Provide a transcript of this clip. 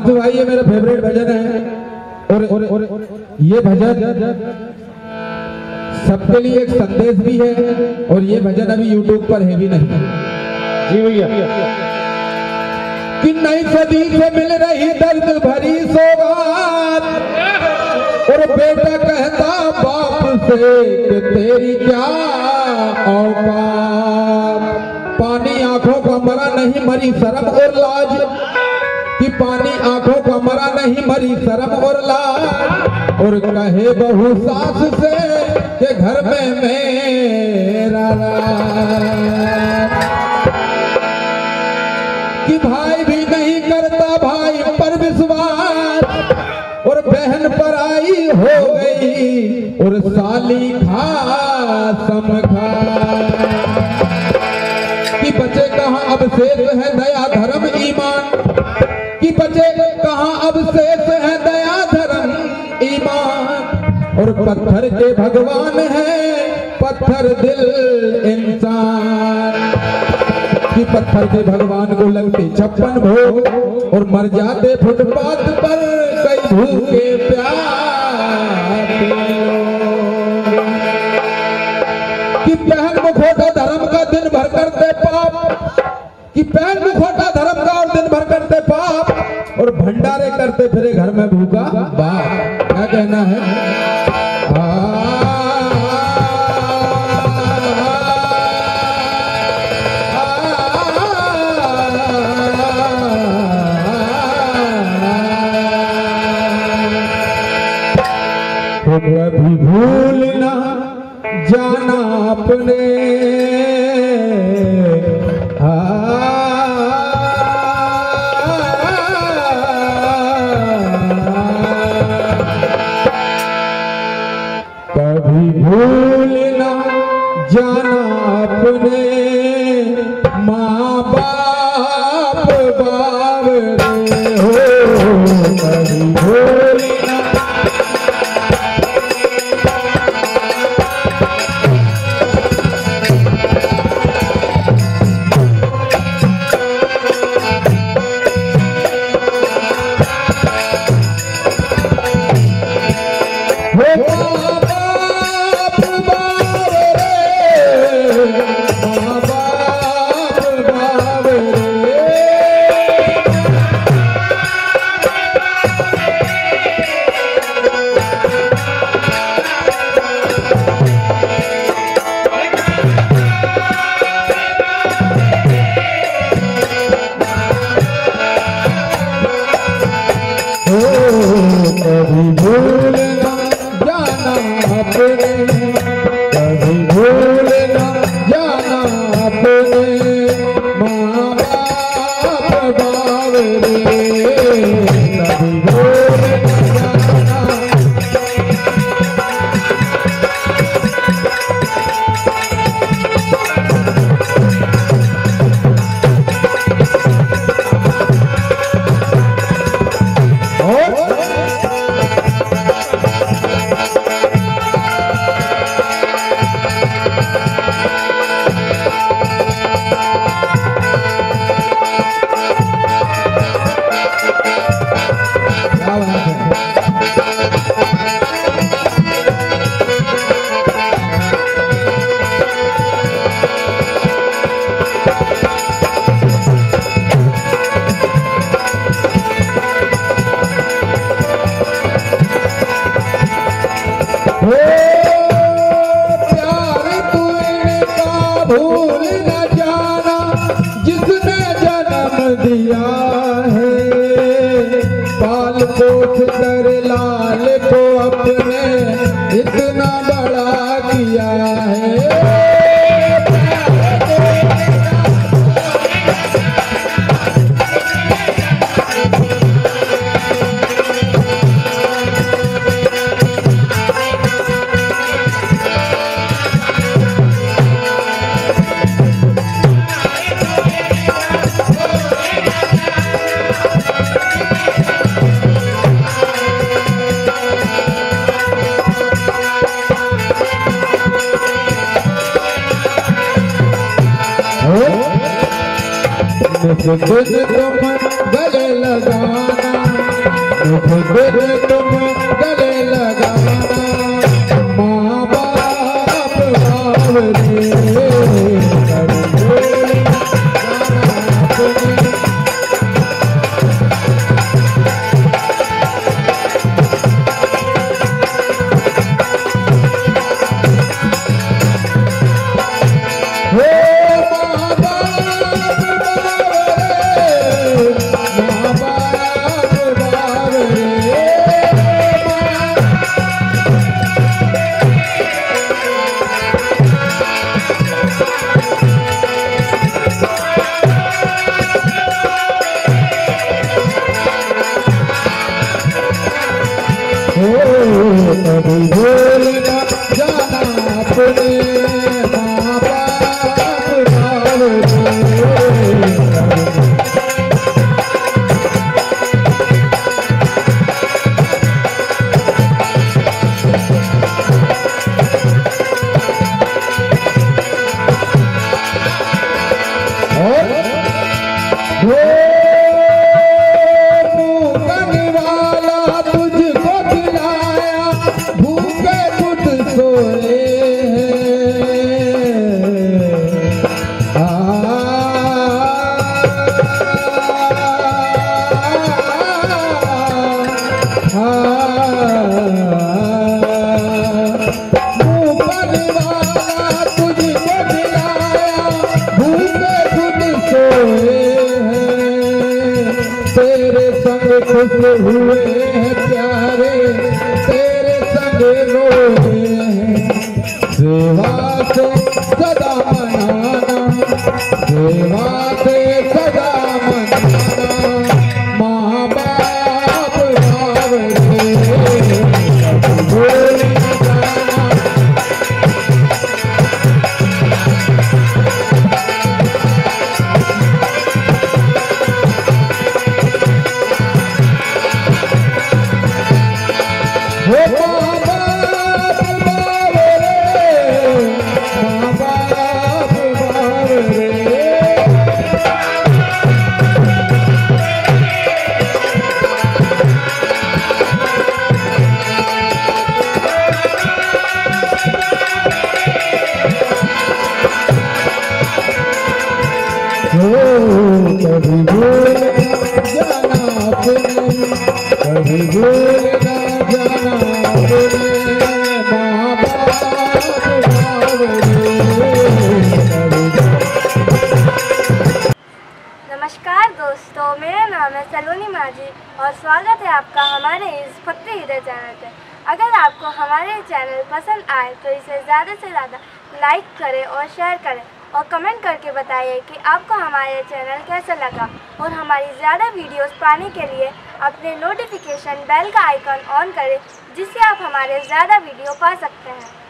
हिमांशु भाई ये मेरा फेवरेट भजन है और ये भजन सबके लिए एक संदेश भी है और ये भजन अभी YouTube पर है भी नहीं। जी भैया। कि नई सदी से मिल रही दर्द भरी सौगात और बेटा कहता बाप से कि तेरी क्या औकात। पानी आंखों का मरा नहीं मरी शर्म और लाज, कि पानी आंखों का मरा नहीं मरी शर्म और लाज। और कहे बहू सास से कि घर में मेरा राज। कि भाई भी नहीं करता भाई पर विश्वास और बहन पर आई हो गई और साली खा समखा। कि बचे कहाँ अब शेष है दया धर्म ईमान, कि बचे कहाँ अब शेष है दया धर्म ईमान। और पत्थर के भगवान है पत्थर दिल इंसान। कि पत्थर के भगवान को लगते 56 भोग और मर जाते फुटपाथ पर कई भूखे प्यासे लोग। कि पहन मुखौटा धर्म का दिन भर करते पाप, कि पहन मुखौटा धर्म का और दिन भर करते पाप और भंडारे करते फिरे घर में भूखा बाप। क्या कहना है? कभी भूल ना जाना अपने कभी भूल ना जाना अपने माँ बाप बावरे हो। कभी भूल ना तुम गले लगाना मुझे दिल तुम गले लगाना, माँ बाप बावरे कभी भूल न जाना अपने माँ बाप तेरे संग खुश हुए हैं प्यारे, तेरे संग रोए हैं, सेवा से सदा मनाना, सेवा से सदा मनाना, माँ बाप बावरे भूल न जाना। कभी भूल न जाना अपने, कभी भूल न जाना अपने माँ बाप बावरे। नमस्कार दोस्तों, मेरा नाम है सलोनी माझी और स्वागत है आपका हमारे इस भक्ति हृदय चैनल पे। अगर आपको हमारे चैनल पसंद आए तो इसे ज़्यादा से ज़्यादा लाइक करें और शेयर करें और कमेंट करके बताइए कि आपको हमारे चैनल कैसा लगा। और हमारी ज़्यादा वीडियोस पाने के लिए अपने नोटिफिकेशन बेल का आइकन ऑन करें, जिससे आप हमारे ज़्यादा वीडियो पा सकते हैं।